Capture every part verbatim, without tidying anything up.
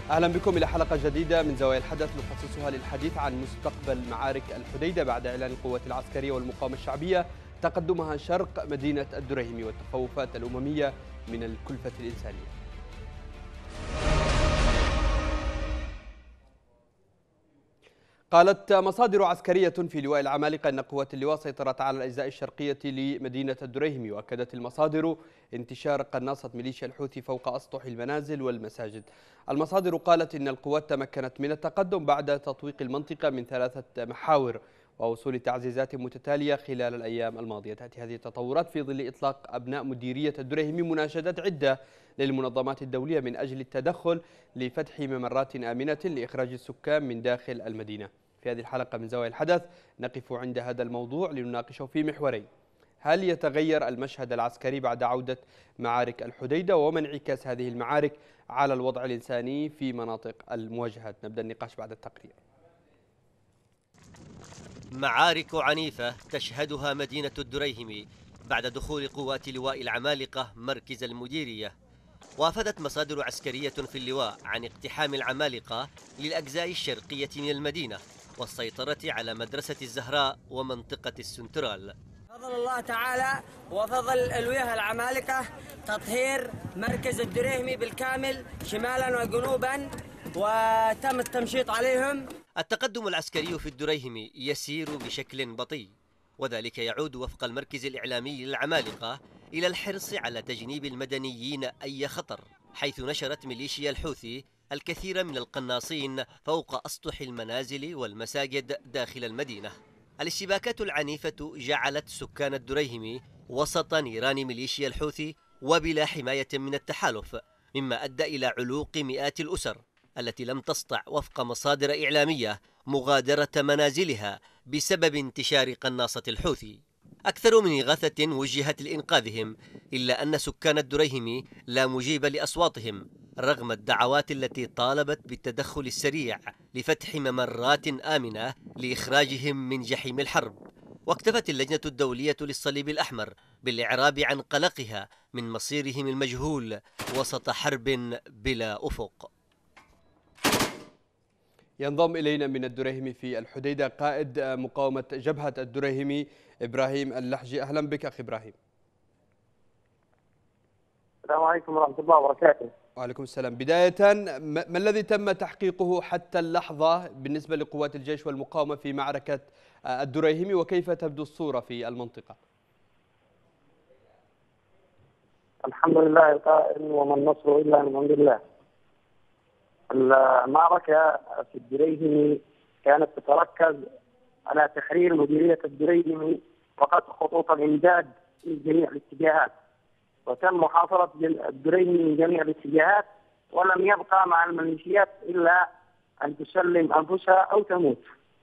أهلا بكم إلى حلقة جديدة من زوايا الحدث نخصصها للحديث عن مستقبل معارك الحديدة بعد إعلان القوات العسكرية والمقاومة الشعبية تقدمها شرق مدينة الدريهمي والتخوفات الأممية من الكلفة الإنسانية. قالت مصادر عسكرية في لواء العمالقة أن قوات اللواء سيطرت على الأجزاء الشرقية لمدينة الدريهمي، وأكدت المصادر انتشار قناصة ميليشيا الحوثي فوق أسطح المنازل والمساجد. المصادر قالت إن القوات تمكنت من التقدم بعد تطويق المنطقة من ثلاثة محاور ووصول تعزيزات متتالية خلال الأيام الماضية. تأتي هذه التطورات في ظل إطلاق أبناء مديرية الدريهمي مناشدات عدة للمنظمات الدولية من أجل التدخل لفتح ممرات آمنة لإخراج السكان من داخل المدينة. في هذه الحلقة من زوايا الحدث نقف عند هذا الموضوع لنناقشه في محورين: هل يتغير المشهد العسكري بعد عودة معارك الحديدة؟ وما انعكاس هذه المعارك على الوضع الإنساني في مناطق المواجهات؟ نبدأ النقاش بعد التقرير. معارك عنيفة تشهدها مدينة الدريهمي بعد دخول قوات لواء العمالقة مركز المديرية. وافدت مصادر عسكرية في اللواء عن اقتحام العمالقة للأجزاء الشرقية من المدينة والسيطرة على مدرسة الزهراء ومنطقة السنترال. فضل الله تعالى وفضل الويه العمالقة تطهير مركز الدريهمي بالكامل شمالا وجنوبا، وتم التمشيط عليهم. التقدم العسكري في الدريهمي يسير بشكل بطيء، وذلك يعود وفق المركز الإعلامي للعمالقة إلى الحرص على تجنيب المدنيين أي خطر، حيث نشرت ميليشيا الحوثي الكثير من القناصين فوق أسطح المنازل والمساجد داخل المدينة. الاشتباكات العنيفة جعلت سكان الدريهمي وسط نيران ميليشيا الحوثي وبلا حماية من التحالف، مما أدى إلى علوق مئات الأسر التي لم تستطع وفق مصادر إعلامية مغادرة منازلها بسبب انتشار قناصة الحوثي. أكثر من إغاثة وجهت لإنقاذهم، إلا أن سكان الدريهمي لا مجيب لأصواتهم رغم الدعوات التي طالبت بالتدخل السريع لفتح ممرات آمنة لإخراجهم من جحيم الحرب. واكتفت اللجنة الدولية للصليب الأحمر بالإعراب عن قلقها من مصيرهم المجهول وسط حرب بلا أفق. ينضم إلينا من الدريهمي في الحديدة قائد مقاومة جبهة الدريهمي إبراهيم اللحجي. أهلا بك أخي إبراهيم. السلام عليكم ورحمة الله وبركاته. وعليكم السلام. بداية، ما الذي تم تحقيقه حتى اللحظة بالنسبة لقوات الجيش والمقاومة في معركة الدريهمي، وكيف تبدو الصورة في المنطقة؟ الحمد لله القائل وما النصر إلا من عند الله. المعركة في الدريهمي كانت تتركز على تحرير مديرية الدريهمي وقطع خطوط الإمداد في جميع الاتجاهات، وتم محاصرة الدريهمي من جميع الاتجاهات، ولم يبقى مع الميليشيات إلا أن تسلم أنفسها أو تموت.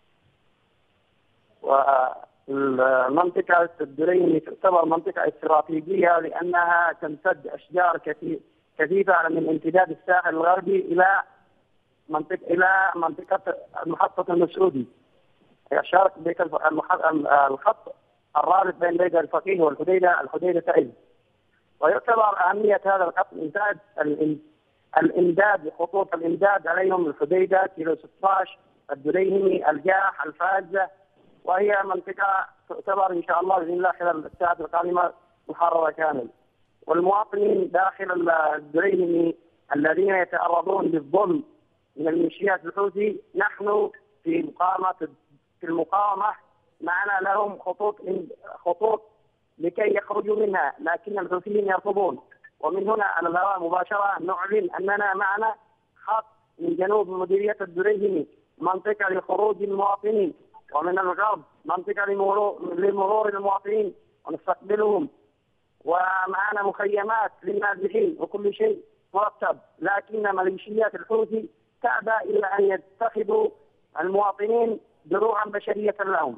والمنطقة الدريهمي تعتبر منطقة استراتيجية لأنها تمتد أشجار كثيفة من امتداد الساحل الغربي إلى منطقة إلى منطقة محطة المسعودي، يشارك بيت الخط الرابط بين بيت الفقيه والحديدة الحديدة تعز. ويعتبر أهمية هذا الخط إمداد الإمداد خطوط الإمداد عليهم الحديدة كيلو ستة عشر الدريهمي الجاح الفازة، وهي منطقة تعتبر إن شاء الله بإذن الله خلال الساعات القادمة محررة كامل. والمواطنين داخل الدريهمي الذين يتعرضون للظلم من الميليشيات الحوثي، نحن في مقاومة في المقاومة معنا لهم خطوط خطوط لكي يخرجوا منها، لكن الحوثيين يرفضون. ومن هنا على الهواء مباشرة نعلن أننا معنا خط من جنوب مديرية الدريهمي منطقة لخروج المواطنين، ومن الغرب منطقة لمرور المواطنين ونستقبلهم، ومعنا مخيمات للنازحين وكل شيء مرتب. لكن ميليشيات الحوثي تأبى إلا أن يتخذوا المواطنين دروعا بشرية لهم.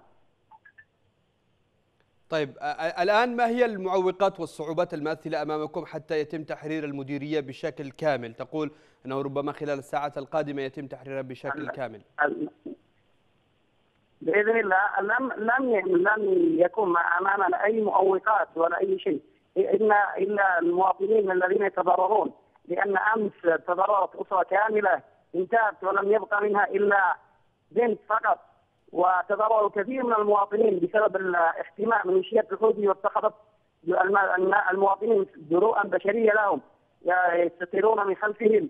طيب، الآن ما هي المعوقات والصعوبات الماثلة أمامكم حتى يتم تحرير المديرية بشكل كامل؟ تقول أنه ربما خلال الساعات القادمة يتم تحريرها بشكل كامل. بإذن الله لم لم لم يكن أمامنا أي معوقات ولا أي شيء، إلا إلا المواطنين الذين يتضررون، لأن أمس تضررت أسرة كاملة انتهت ولم يبقى منها إلا بنت فقط، وتضرر كثير من المواطنين بسبب احتماء ميليشيات الحوثي، واتخذت المواطنين دروعا بشرية لهم يستترون من خلفهم،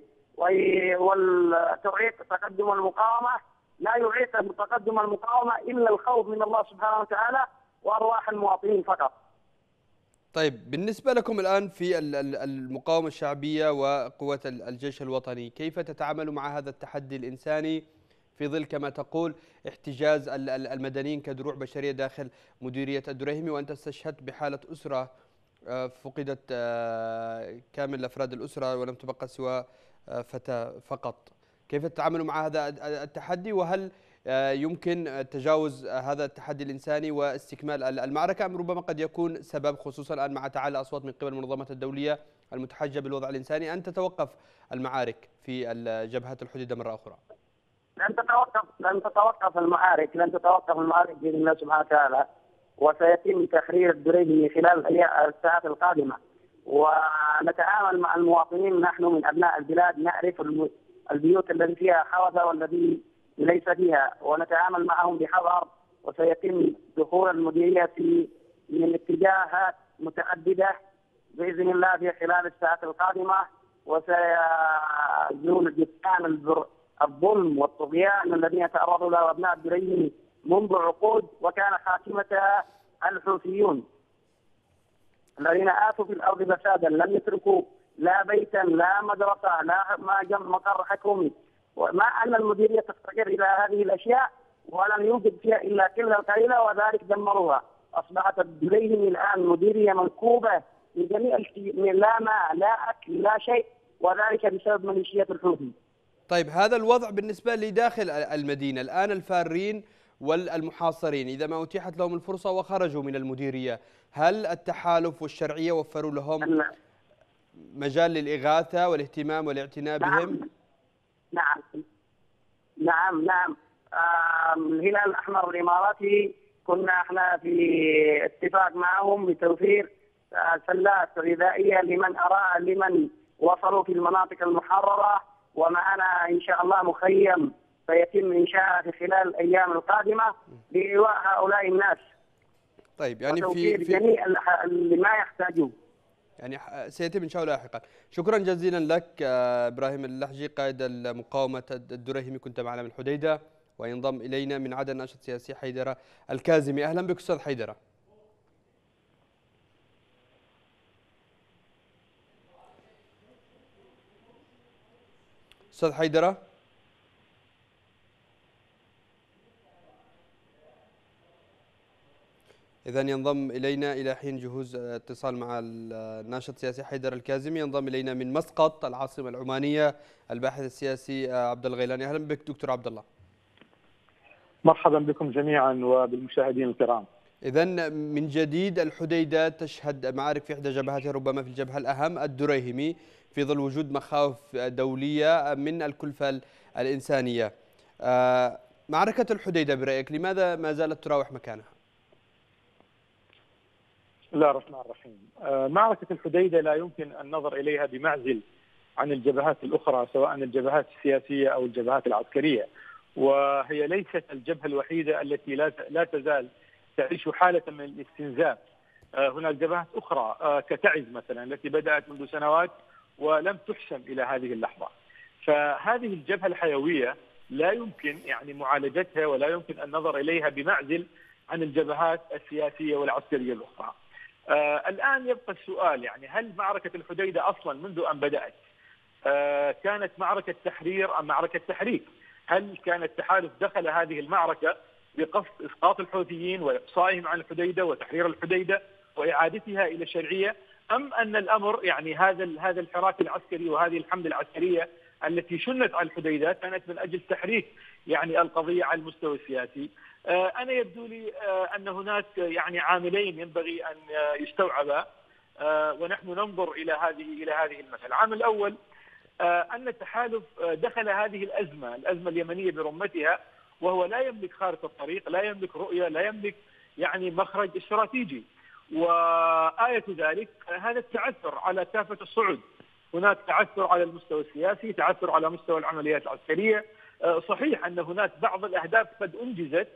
وتعيق تقدم المقاومة. لا يعيق تقدم المقاومة إلا الخوف من الله سبحانه وتعالى وأرواح المواطنين فقط. طيب، بالنسبة لكم الآن في المقاومة الشعبية وقوة الجيش الوطني، كيف تتعاملوا مع هذا التحدي الإنساني في ظل كما تقول احتجاز المدنيين كدروع بشرية داخل مديرية الدريهمي، وأنت استشهدت بحالة أسرة فقدت كامل أفراد الأسرة ولم تبقى سوى فتاة فقط؟ كيف تتعاملوا مع هذا التحدي، وهل يمكن تجاوز هذا التحدي الإنساني واستكمال المعركة، أم ربما قد يكون سبب، خصوصا الآن مع تعالي الأصوات من قبل المنظمات الدولية المتحجة بالوضع الإنساني، أن تتوقف المعارك في الجبهات الحديدة مرة أخرى؟ لن تتوقف لن تتوقف المعارك لن تتوقف المعارك بإذن الله سبحانه وتعالى، وسيتم تحرير الدريهمي خلال الساعات القادمة. ونتعامل مع المواطنين، نحن من أبناء البلاد نعرف البيوت التي فيها حوثة والذي ليس فيها، ونتعامل معهم بحذر. وسيتم دخول المديرية في من اتجاهات متعددة بإذن الله في خلال الساعات القادمة، وسيزول جثمان الظلم والطغيان الذين تعرضوا له أبناء الدريهمي منذ عقود، وكان خاتمتها الحوثيون الذين آتوا في الأرض فسادا، لم يتركوا لا بيتا لا مدرسة لا مقر حكومي، وما أن المديرية تفتقر إلى هذه الأشياء ولم يوجد فيها إلا كلا القليلة، وذلك دمروها. أصبحت الدريهمي الآن مديرية منكوبة لجميع لا ماء لا أكل لا شيء، وذلك بسبب ميليشيات الحوثي. طيب، هذا الوضع بالنسبة لداخل المدينة الآن، الفارين والمحاصرين إذا ما أتيحت لهم الفرصة وخرجوا من المديرية، هل التحالف والشرعية وفروا لهم مجال للإغاثة والاهتمام والاعتناء بهم؟ نعم نعم نعم آه الهلال الأحمر الإماراتي كنا احنا في اتفاق معهم بتوفير آه سلات غذائية لمن أراد لمن وصلوا في المناطق المحررة، ومعنا إن شاء الله مخيم سيتم إنشاءه في خلال الأيام القادمة لإيواء هؤلاء الناس. طيب، يعني في, في جميع اللي ما يحتاجوه، يعني سيتم إن شاء الله لاحقا. شكرا جزيلا لك إبراهيم اللحجي قائد المقاومة الدريهمي، كنت معنا من الحديدة. وينضم إلينا من عدن ناشط سياسي حيدرة الكاظمي. أهلا بك أستاذ حيدرة. أستاذ حيدرة، إذا ينضم إلينا إلى حين جهوز اتصال مع الناشط السياسي حيدرة الكاظمي. ينضم إلينا من مسقط العاصمة العمانية الباحث السياسي عبد الله الغيلاني. أهلا بك دكتور عبد الله. مرحبا بكم جميعا وبالمشاهدين الكرام. إذا من جديد الحديدة تشهد معارك في إحدى جبهاتها، ربما في الجبهة الأهم الدريهمي، في ظل وجود مخاوف دولية من الكلفة الإنسانية. معركة الحديدة برأيك لماذا ما زالت تراوح مكانها؟ بسم الله الرحمن الرحيم. معركة الحديدة لا يمكن النظر إليها بمعزل عن الجبهات الأخرى، سواء الجبهات السياسية أو الجبهات العسكرية، وهي ليست الجبهة الوحيدة التي لا لا تزال تعيش حالة من الاستنزاف. هناك جبهات أخرى كتعز مثلا التي بدأت منذ سنوات ولم تحسم إلى هذه اللحظة. فهذه الجبهة الحيوية لا يمكن يعني معالجتها ولا يمكن النظر إليها بمعزل عن الجبهات السياسية والعسكرية الأخرى. آه الآن يبقى السؤال، يعني هل معركة الحديدة أصلا منذ أن بدأت آه كانت معركة تحرير أم معركة تحريك؟ هل كان التحالف دخل هذه المعركة بقصد إسقاط الحوثيين وإقصائهم عن الحديدة وتحرير الحديدة وإعادتها إلى الشرعية، أم أن الأمر يعني هذا هذا الحراك العسكري وهذه الحملة العسكرية التي شنت على الحديدة كانت من أجل تحريك يعني القضية على المستوى السياسي؟ أنا يبدو لي أن هناك يعني عاملين ينبغي أن يستوعبا ونحن ننظر إلى هذه إلى هذه المسألة. العامل الأول أن التحالف دخل هذه الأزمة الأزمة اليمنية برمتها وهو لا يملك خارطة الطريق، لا يملك رؤية، لا يملك يعني مخرج استراتيجي، وآية ذلك هذا التعثر على كافة الصعد. هناك تعثر على المستوى السياسي، تعثر على مستوى العمليات العسكرية. صحيح أن هناك بعض الأهداف قد أنجزت،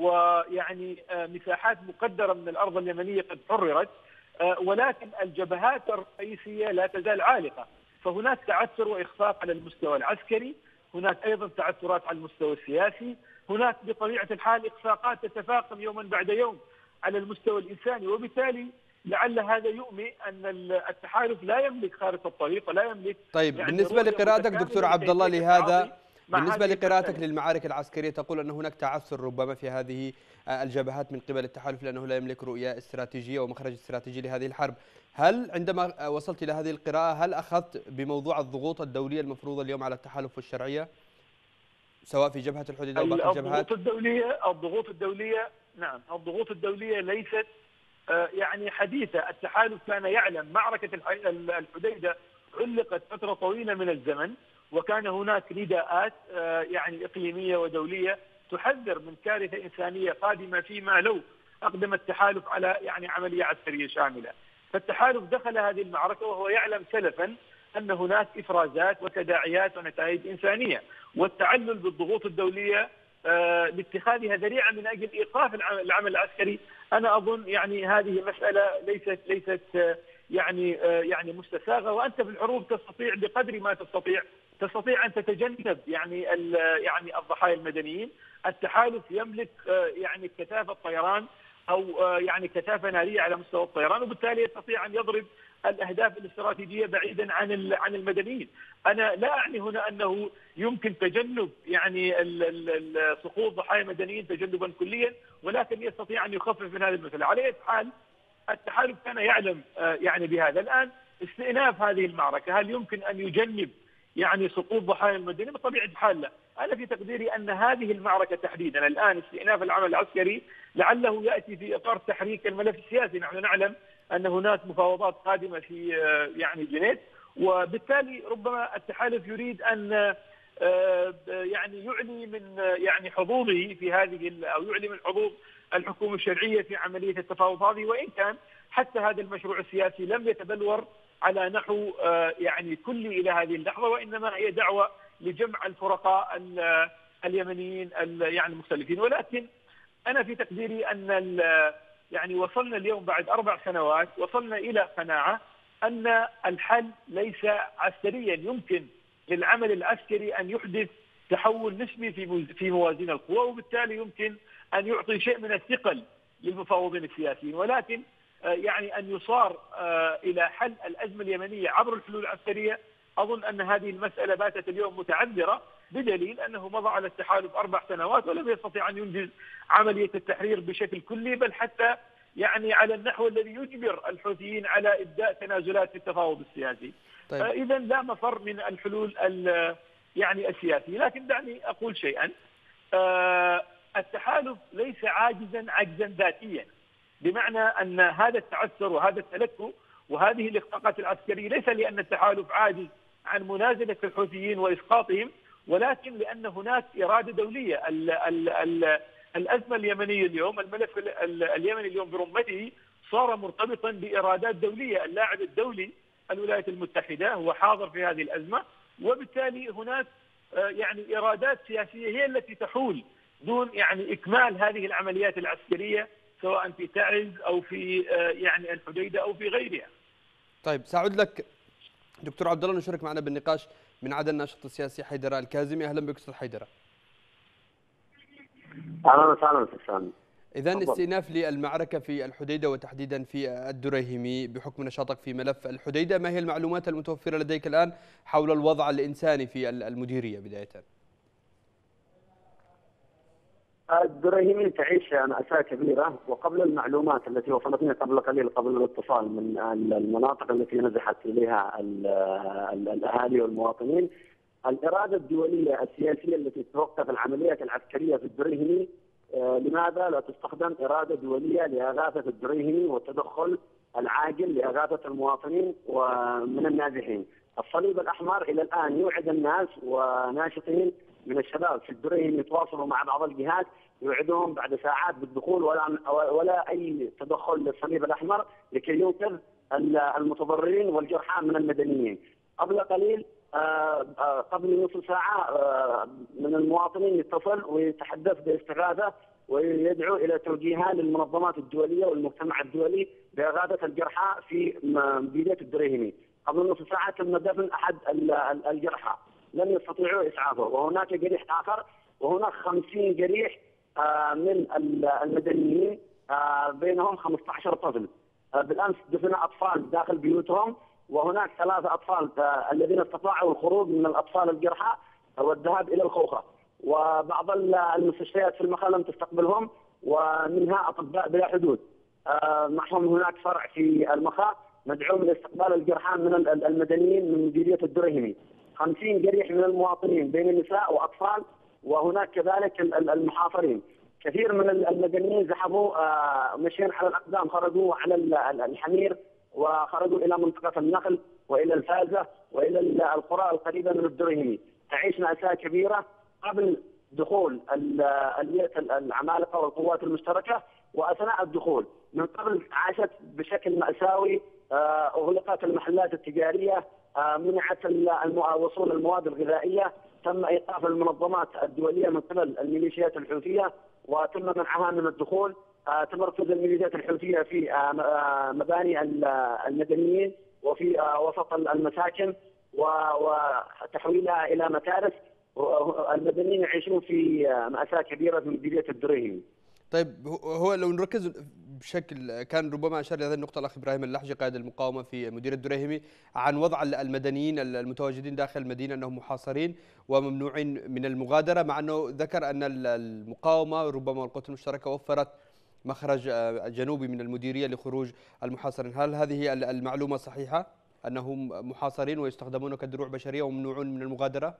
ويعني مساحات مقدرة من الأرض اليمنية قد حررت، ولكن الجبهات الرئيسية لا تزال عالقة. فهناك تعثر وإخفاق على المستوى العسكري، هناك أيضا تعثرات على المستوى السياسي، هناك بطبيعة الحال إخفاقات تتفاقم يوما بعد يوم على المستوى الإنساني، وبالتالي لعل هذا يؤمي أن التحالف لا يملك خارطة الطريق ولا يملك. طيب يعني بالنسبة لقراءتك دكتور عبد الله لهذا، بالنسبة لقراءتك للمعارك العسكرية، تقول أن هناك تعثر ربما في هذه الجبهات من قبل التحالف لأنه لا يملك رؤية استراتيجية ومخرج استراتيجي لهذه الحرب. هل عندما وصلت إلى هذه القراءة هل أخذت بموضوع الضغوط الدولية المفروضة اليوم على التحالف والشرعية سواء في جبهة الحديدة أو باقي الجبهات؟ الضغوط الدولية الضغوط الدولية نعم الضغوط الدولية ليست يعني حديثة. التحالف كان يعلم معركة الحديدة علقت فترة طويلة من الزمن، وكان هناك نداءات يعني إقليمية ودولية تحذر من كارثة إنسانية قادمة فيما لو أقدم التحالف على يعني عملية عسكرية شاملة. فالتحالف دخل هذه المعركة وهو يعلم سلفا أن هناك إفرازات وتداعيات ونتائج إنسانية، والتعلل بالضغوط الدولية لاتخاذها ذريعة من أجل إيقاف العمل العسكري، أنا أظن يعني هذه مسألة ليست ليست يعني يعني مستساغة. وأنت في الحروب تستطيع بقدر ما تستطيع تستطيع أن تتجنب يعني يعني الضحايا المدنيين. التحالف يملك يعني كثافة طيران أو يعني كثافة نارية على مستوى الطيران، وبالتالي يستطيع أن يضرب الأهداف الاستراتيجية بعيدا عن عن المدنيين. أنا لا أعني هنا أنه يمكن تجنب يعني سقوط ضحايا مدنيين تجنبا كليا، ولكن يستطيع أن يخفف من هذه المسألة. على أي حال التحالف كان يعلم يعني بهذا. الآن استئناف هذه المعركة هل يمكن أن يجنب يعني سقوط ضحايا المدنيين؟ بطبيعة الحال لا. أنا في تقديري أن هذه المعركة تحديدا الآن استئناف العمل العسكري لعله يأتي في إطار تحريك الملف السياسي. نحن نعلم أن هناك مفاوضات قادمة في يعني جنيف، وبالتالي ربما التحالف يريد أن يعني يعلي من يعني حظوظه في هذه أو يعلي من حظوظ الحكومة الشرعية في عملية التفاوض هذه، وإن كان حتى هذا المشروع السياسي لم يتبلور على نحو يعني كلي إلى هذه اللحظة، وإنما هي دعوة لجمع الفرقاء اليمنيين يعني المختلفين. ولكن أنا في تقديري أن يعني وصلنا اليوم بعد أربع سنوات وصلنا إلى قناعة أن الحل ليس عسكريا. يمكن للعمل العسكري أن يحدث تحول نسبي في في موازين القوى، وبالتالي يمكن أن يعطي شيء من الثقل للمفاوضين السياسيين، ولكن يعني أن يصار إلى حل الأزمة اليمنية عبر الحلول العسكرية، أظن أن هذه المسألة باتت اليوم متعذرة، بدليل أنه مضى على التحالف أربع سنوات ولم يستطيع أن ينجز عملية التحرير بشكل كلي، بل حتى يعني على النحو الذي يجبر الحوثيين على إبداء تنازلات في التفاوض السياسي. طيب. إذا لا مفر من الحلول يعني السياسية. لكن دعني أقول شيئا، التحالف ليس عاجزا عجزا ذاتيا، بمعنى أن هذا التعثر وهذا التلكؤ وهذه الإخفاقات العسكرية ليس لأن التحالف عاجز عن منازلة الحوثيين وإسقاطهم، ولكن لأن هناك إرادة دولية. ال ال ال الأزمة اليمنية اليوم، الملف اليمني اليوم برمته صار مرتبطا بإرادات دولية. اللاعب الدولي الولايات المتحدة هو حاضر في هذه الأزمة، وبالتالي هناك يعني إرادات سياسية هي التي تحول دون يعني إكمال هذه العمليات العسكرية سواء في تعز أو في يعني الحديدة أو في غيرها. طيب سأعود لك دكتور عبد الله، نشارك معنا بالنقاش من عدن الناشط السياسي حيدر الكاظمي. أهلا بك أستاذ حيدر. أهلا وسهلا أستاذ. إذن استئناف للمعركة في الحديدة وتحديدا في الدريهمي بحكم نشاطك في ملف الحديدة، ما هي المعلومات المتوفرة لديك الآن حول الوضع الإنساني في المديرية بداية؟ الدريهمي تعيش مأساة كبيرة، وقبل المعلومات التي وصلتني قبل قليل قبل الاتصال من المناطق التي نزحت إليها الأهالي والمواطنين، الإرادة الدولية السياسية التي توقف العمليات العسكرية في الدريهمي، لماذا لا تستخدم إرادة دولية لإغاثة الدريهمي والتدخل العاجل لإغاثة المواطنين ومن النازحين؟ الصليب الأحمر إلى الآن يوعد الناس وناشطين من الشباب في الدريهمي يتواصلوا مع بعض الجهات، يوعدهم بعد ساعات بالدخول ولا ولا أي تدخل للصليب الأحمر لكي ينقذ المتضررين والجرحى من المدنيين. قبل قليل قبل نصف ساعة من المواطنين يتصل ويتحدث باستغاثة ويدعو إلى توجيهها للمنظمات الدولية والمجتمع الدولي بإغاثة الجرحى في مديرية الدريهمي. قبل نصف ساعة تم دفن أحد الجرحى لم يستطيعوا إسعافه، وهناك جريح آخر، وهناك خمسين جريح من المدنيين بينهم خمسة عشر طفل. بالأمس دفن أطفال داخل بيوتهم، وهناك ثلاثة أطفال الذين استطاعوا الخروج من الأطفال الجرحى والذهاب إلى الخوخة، وبعض المستشفيات في المخا لم تستقبلهم، ومنها أطباء بلا حدود معهم هناك فرع في المخا مدعوم لاستقبال الجرحى من المدنيين من مديرية الدريهمي. خمسين جريح من المواطنين بين النساء وأطفال، وهناك كذلك المحاصرين. كثير من المدنيين ذهبوا مشيا على الأقدام، خرجوا على الحمير وخرجوا إلى منطقة النخل وإلى الفازة وإلى القرى القريبة من الدريهمي. تعيش مأساة كبيرة قبل دخول اليات العمالقة والقوات المشتركة، وأثناء الدخول من قبل عاشت بشكل مأساوي. أغلقت المحلات التجارية، منعت وصول المواد الغذائية، تم إيقاف المنظمات الدولية من قبل الميليشيات الحوثية وتم منعها من الدخول. تمركز الميليشيات الحوثية في مباني المدنيين وفي وسط المساكن وتحويلها إلى متارس، والمدنيين يعيشون في مأساة كبيرة في مديرية الدريهمي. طيب هو لو نركز بشكل كان ربما أشار لهذه النقطة الأخ إبراهيم اللحجي قائد المقاومة في مديرية الدريهمي عن وضع المدنيين المتواجدين داخل المدينة أنهم محاصرين وممنوعين من المغادرة، مع أنه ذكر أن المقاومة ربما القوات المشتركة وفرت مخرج جنوبي من المديرية لخروج المحاصرين. هل هذه المعلومة صحيحة أنهم محاصرين ويستخدمون كدروع بشرية وممنوعون من المغادرة؟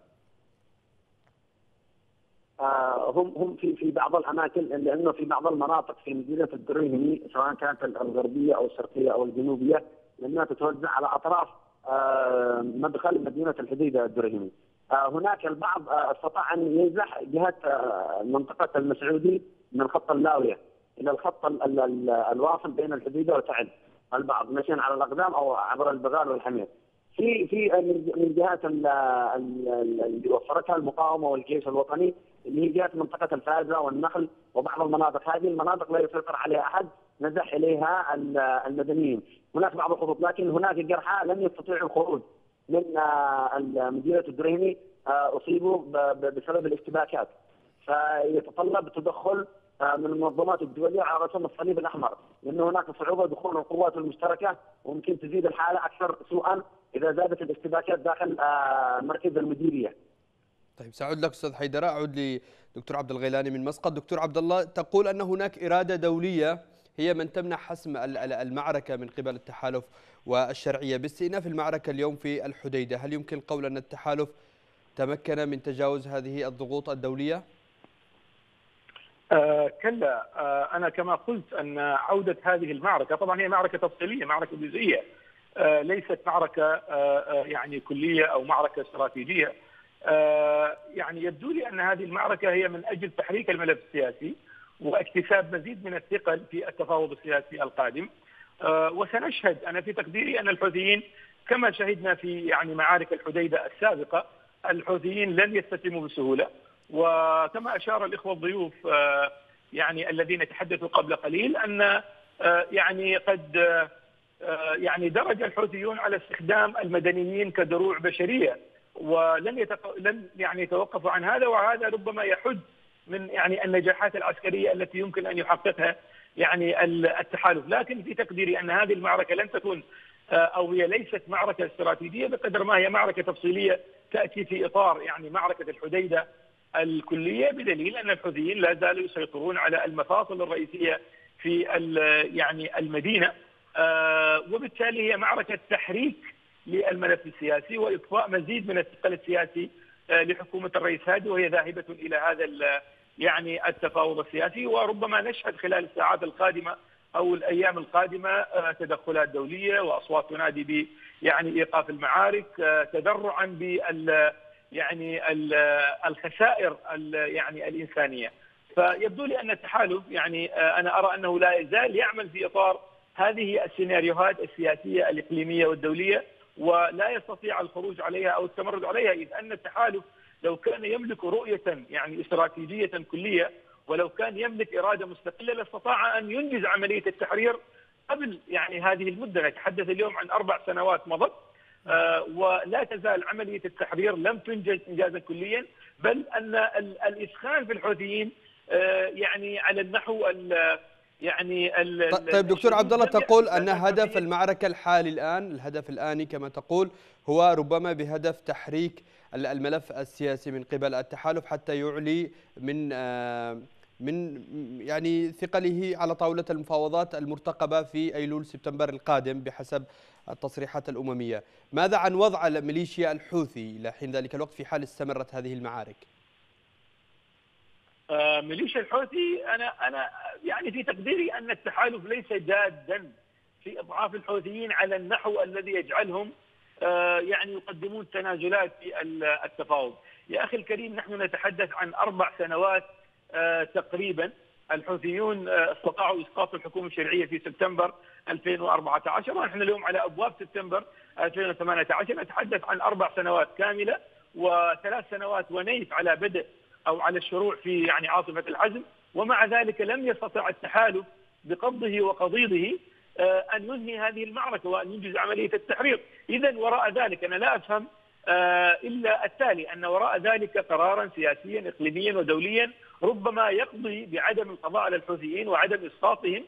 هم هم في في بعض الاماكن، لانه في بعض المناطق في مدينه الدريهمي سواء كانت الغربيه او الشرقيه او الجنوبيه، لانها تتوزع على اطراف مدخل مدينه الحديده الدريهمي. هناك البعض استطاع ان ينزح جهه منطقه المسعودي من خط اللاويه الى الخط الواصل بين الحديده وتعد، البعض مشيا على الاقدام او عبر البغال والحمير. في في من جهات اللي وفرتها المقاومه والجيش الوطني اللي هي جهات منطقه الفازه والنخل وبعض المناطق، هذه المناطق لا يسيطر عليها احد، نزح اليها المدنيين. هناك بعض الخطوط، لكن هناك جرحى لم يستطيعوا الخروج من مديريه الدريهمي، اصيبوا بسبب الاشتباكات، فيتطلب تدخل من المنظمات الدوليه على رسم الصليب الاحمر، لانه هناك صعوبه دخول القوات المشتركه، وممكن تزيد الحاله اكثر سوءا اذا زادت الاشتباكات داخل مركز المديريه. طيب سأعود لك أستاذ حيدر، أعود لدكتور عبد الغيلاني من مسقط. دكتور عبد الله، تقول أن هناك إرادة دولية هي من تمنع حسم المعركة من قبل التحالف والشرعية. باستئناف المعركة اليوم في الحديدة، هل يمكن القول أن التحالف تمكن من تجاوز هذه الضغوط الدولية؟ آه كلا، آه أنا كما قلت أن عودة هذه المعركة طبعا هي معركة تفصيلية، معركة جزئية، آه ليست معركة آه يعني كلية أو معركة استراتيجية. آه يعني يبدو لي أن هذه المعركة هي من أجل تحريك الملف السياسي واكتساب مزيد من الثقل في التفاوض السياسي القادم. آه وسنشهد، أنا في تقديري أن الحوثيين كما شهدنا في يعني معارك الحديدة السابقة، الحوثيين لن يستسلموا بسهولة. وكما أشار الإخوة الضيوف آه يعني الذين تحدثوا قبل قليل أن آه يعني قد آه يعني درج الحوثيون على استخدام المدنيين كدروع بشرية، ولن يتق... لن يعني يتوقفوا عن هذا، وهذا ربما يحد من يعني النجاحات العسكرية التي يمكن أن يحققها يعني التحالف. لكن في تقديري أن هذه المعركة لن تكون أو هي ليست معركة استراتيجية بقدر ما هي معركة تفصيلية تأتي في إطار يعني معركة الحديدة الكلية، بدليل أن الحوثيين لا زالوا يسيطرون على المفاصل الرئيسية في يعني المدينة، وبالتالي هي معركة تحريك للملف السياسي واضفاء مزيد من الثقل السياسي لحكومه الرئيس هادي، وهي ذاهبه الى هذا يعني التفاوض السياسي. وربما نشهد خلال الساعات القادمه او الايام القادمه تدخلات دوليه واصوات تنادي ب يعني ايقاف المعارك، تذرعا بال يعني الخسائر يعني الانسانيه. فيبدو لي ان التحالف يعني انا ارى انه لا يزال يعمل في اطار هذه السيناريوهات السياسيه الاقليميه والدوليه، ولا يستطيع الخروج عليها أو التمرد عليها، إذ أن التحالف لو كان يملك رؤية يعني استراتيجية كلية ولو كان يملك إرادة مستقلة لاستطاع أن ينجز عملية التحرير قبل يعني هذه المدة. نتحدث اليوم عن أربع سنوات مضت، آه ولا تزال عملية التحرير لم تنجز إنجازا كليا، بل أن الإسخان في الحوثيين آه يعني على النحو يعني طيب دكتور عبد الله، تقول أن هدف المعركة الحالي الآن، الهدف الآني كما تقول، هو ربما بهدف تحريك الملف السياسي من قبل التحالف حتى يعلي من من يعني ثقله على طاولة المفاوضات المرتقبة في أيلول سبتمبر القادم بحسب التصريحات الأممية. ماذا عن وضع الميليشيا الحوثي إلى حين ذلك الوقت في حال استمرت هذه المعارك؟ آه ميليشيا الحوثي انا انا يعني في تقديري ان التحالف ليس جادا في اضعاف الحوثيين على النحو الذي يجعلهم آه يعني يقدمون تنازلات في التفاوض. يا اخي الكريم، نحن نتحدث عن اربع سنوات آه تقريبا. الحوثيون آه استطاعوا اسقاط الحكومه الشرعيه في سبتمبر ألفين وأربعة عشر، ونحن اليوم على ابواب سبتمبر ألفين وثمانية عشر. نتحدث عن اربع سنوات كامله وثلاث سنوات ونيف على بدء أو على الشروع في يعني عاصفة الحزم، ومع ذلك لم يستطع التحالف بقبضه وقضيضه أن ينهي هذه المعركة وأن ينجز عملية التحرير. إذا وراء ذلك أنا لا أفهم إلا التالي، أن وراء ذلك قرارا سياسيا إقليميا ودوليا ربما يقضي بعدم القضاء على الحوثيين وعدم إسقاطهم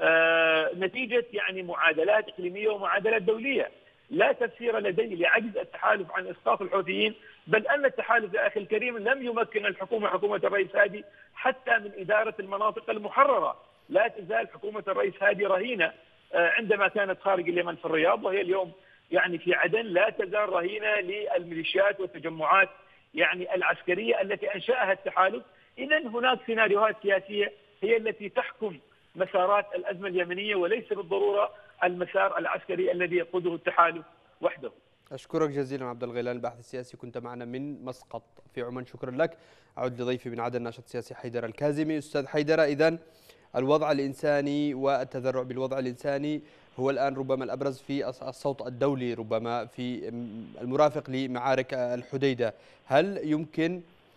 نتيجة يعني معادلات إقليمية ومعادلات دولية. لا تفسير لدي لعجز التحالف عن إسقاط الحوثيين، بل أن التحالف يا أخي الكريم لم يمكن الحكومة حكومة الرئيس هادي حتى من إدارة المناطق المحررة. لا تزال حكومة الرئيس هادي رهينة عندما كانت خارج اليمن في الرياض، وهي اليوم يعني في عدن لا تزال رهينة للميليشيات والتجمعات يعني العسكرية التي أنشأها التحالف. إذا هناك سيناريوهات سياسية هي التي تحكم مسارات الأزمة اليمنية، وليس بالضرورة المسار العسكري الذي يقوده التحالف وحده. أشكرك جزيلا عبد الغيلان، الباحث السياسي، كنت معنا من مسقط في عمان. شكرا لك. أعود لضيفي من عدن الناشط السياسي حيدر الكاظمي. أستاذ حيدر، إذن الوضع الإنساني والتذرع بالوضع الإنساني هو الآن ربما الأبرز في الصوت الدولي، ربما في المرافق لمعارك الحديدة. هل يمكن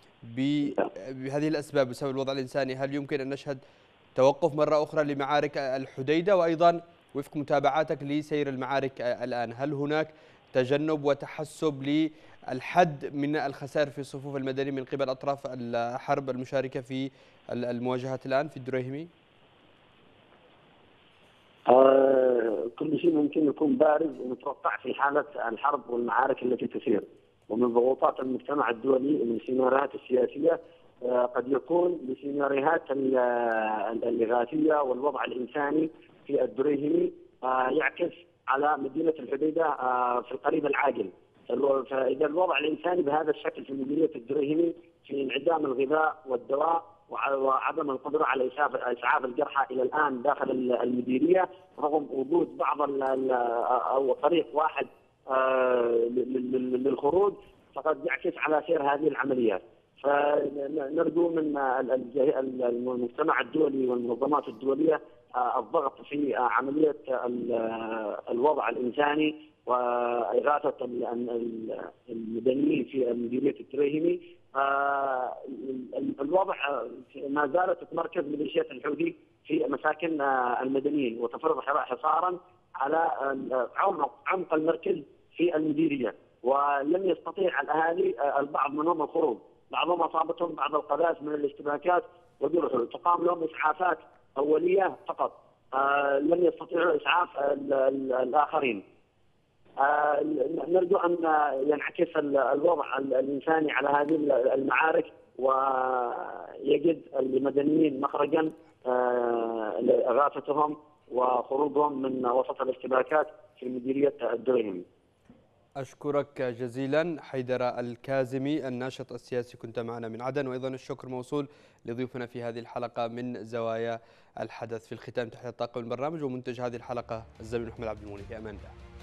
بهذه الأسباب بسبب الوضع الإنساني هل يمكن أن نشهد توقف مرة أخرى لمعارك الحديدة؟ وأيضا وفق متابعاتك لسير المعارك الآن، هل هناك تجنب وتحسب للحد من الخسائر في صفوف المدنيين من قبل أطراف الحرب المشاركة في المواجهات الآن في الدريهمي؟ آه كل شيء ممكن يكون بارز ومتوقع في حالة الحرب والمعارك التي تسير، ومن ضغوطات المجتمع الدولي ومن السيناريوهات السياسية آه قد يكون بسيناريوهات الإغاثية والوضع الإنساني في الدريهمي آه يعكس على مدينة الحديدة آه في القريب العاجل. فإذا الوضع الإنساني بهذا الشكل في مدينة الدريهمي في انعدام الغذاء والدواء وعدم القدرة على إسعاف الجرحى إلى الآن داخل المديرية، رغم وجود بعض أو طريق واحد آه للخروج، فقد يعكس على سير هذه العمليات. فنرجو من المجتمع الدولي والمنظمات الدولية الضغط في عملية الوضع الإنساني وإغاثة المدنيين في مديرية الدريهمي. الوضع ما زالت تتمركز ميليشيات الحوثي في مساكن المدنيين وتفرض حصارا على عمق المركز في المديرية، ولم يستطيع الأهالي البعض منهم الخروج، بعضهم أصابتهم بعض القذائف من الاشتباكات وجرح، تقام لهم إسعافات أولية فقط، آه لم يستطيعوا إسعاف الآخرين. آه نرجو أن ينعكس الوضع الإنساني على هذه المعارك ويجد المدنيين مخرجا آه لإغاثتهم وخروجهم من وسط الاشتباكات في مديرية الدريهمي. أشكرك جزيلا حيدر الكاظمي الناشط السياسي، كنت معنا من عدن. وأيضا الشكر موصول لضيوفنا في هذه الحلقة من زوايا الحدث. في الختام تحية طاقم البرنامج ومنتج هذه الحلقة الزميل محمد عبد المولي. في أمان الله.